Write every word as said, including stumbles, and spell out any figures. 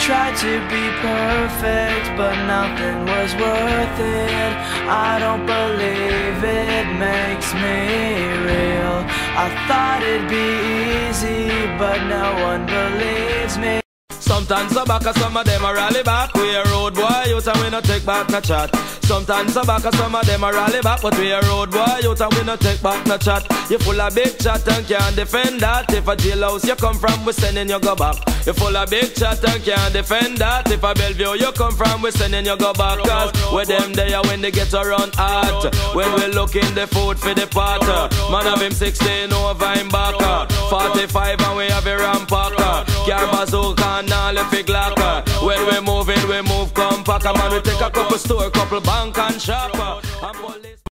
tried to be perfect, but nothing was worth it. I don't believe it makes me real. I thought it'd be easy, but no one believes me. Sometimes I back, some of them a rally back. We a road boy, youth and we no take back no chat. Sometimes I back, some of them a rally back, but we a road boy, youth and we no take back no chat. You full of big chat and can't defend that. If a jailhouse you come from, we sending you go back. You full of big chat and can't defend that. If a Bellevue you come from, we sending you go back. Cause with them there when they get around hot, when we looking the food for the pot. Man have him sixteen over him back, forty-five and we have a rampacker. Car bazooka and all if it glock. When we moving, we move compact. Man we take a couple store, couple bank and shop.